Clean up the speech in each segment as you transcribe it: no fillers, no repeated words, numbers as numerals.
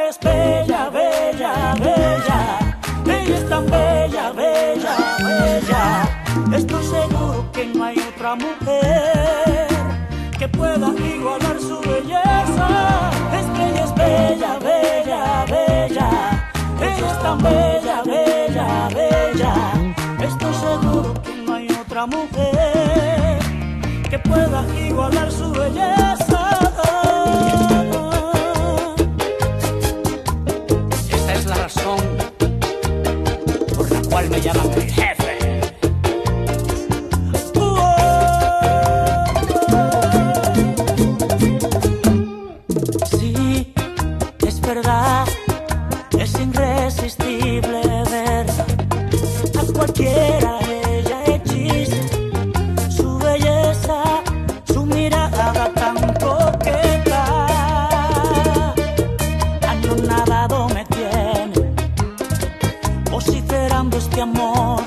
es bella, bella, bella. Ella es tan bella, bella, bella. Estoy seguro que no hay otra mujer que pueda igualar su belleza. Es que ella es bella, bella, bella. Ella es tan bella, bella, bella. Estoy seguro que no hay otra mujer que pueda igualar su belleza. Esta es la razón por la cual me llaman el jefe. Sí, es verdad, es irresistible ver a cualquiera ella hechiza. Su belleza, su mirada tan coqueta, anonadado me tiene, vociferando este amor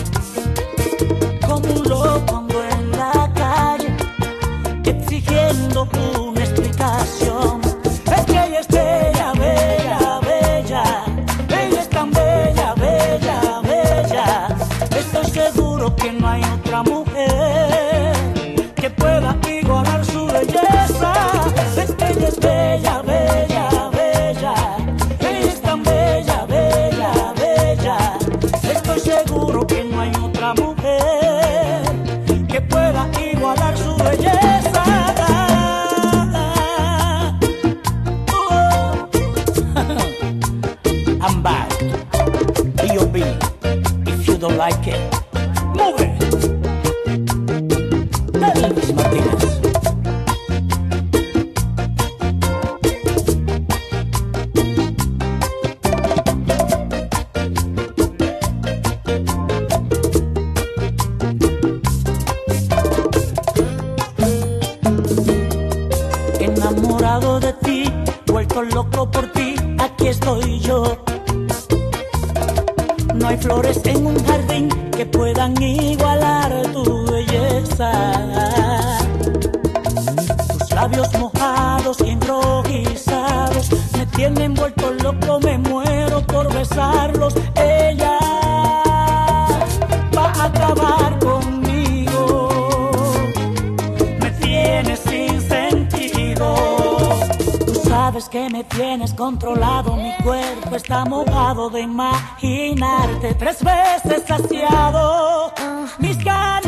como un loco ando en la calle, exigiendo una explicación. Es que ella es bella, bella, bella. Ella es tan bella, bella, bella. Estoy seguro que no hay otra mujer que pueda igualar su belleza. Es que ella es bella, bella, bella. Ella es tan bella, bella, bella. Estoy seguro que no hay otra mujer que pueda igualar su belleza. I'm back. B.O.B. If you don't like it, move it. Luis Martínez. Enamorado de ti, vuelto loco por ti, aquí estoy yo. No hay flores en un jardín que puedan igualar tu belleza. Tus labios mojados y enrojizados me tienen vuelto loco, me muero por besarlos. Ella va a acabar conmigo, me tiene sin sentido. Tú sabes que me tienes controlado, mi cuerpo está mojado de imaginarte 3 veces saciado. Mis ganas